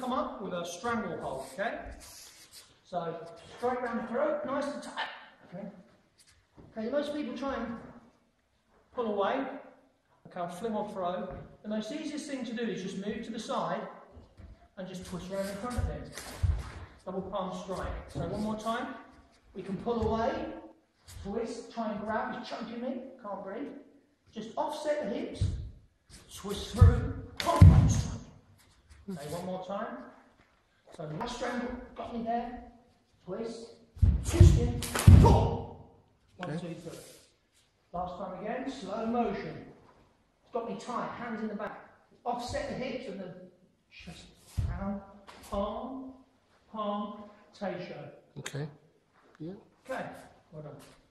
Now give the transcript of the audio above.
come up with a strangle hold, okay? So, straight round the throat, nice and tight, okay? Okay, most people try and pull away. Okay, I'll fling or throw. The most easiest thing to do is just move to the side and just twist around in front of him. Double palm strike. So one more time. We can pull away, twist, try and grab, he's choking me, can't breathe. Just offset the hips, twist through, palm strike. Okay, one more time. So last strangle, got me there, twist, twist in, pull. 1, 2, 3. Last time again, slow motion. It's got me tight, hands in the back. Offset the hips and then just down, palm, palm, tay show. Okay. Yeah. Okay, well done.